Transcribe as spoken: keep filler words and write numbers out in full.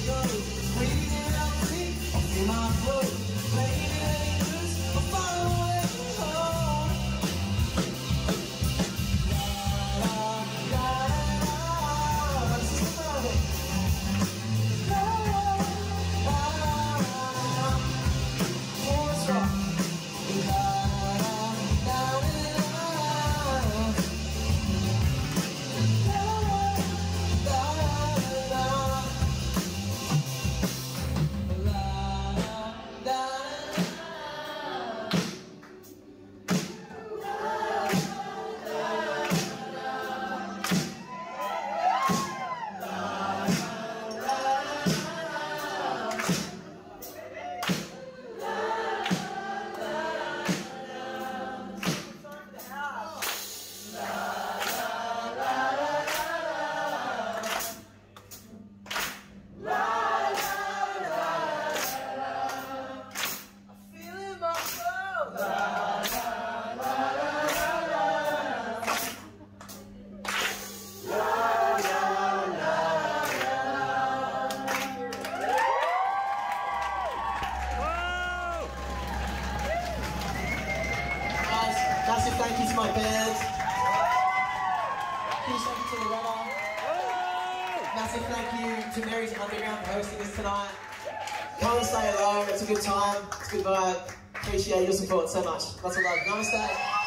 Massive thank you to my band. Huge thank you to Loretta. Massive thank you to Mary's Underground for hosting us tonight. Come and say hello, it's a good time, it's a good vibe. Appreciate your support so much. Lots of love. Namaste.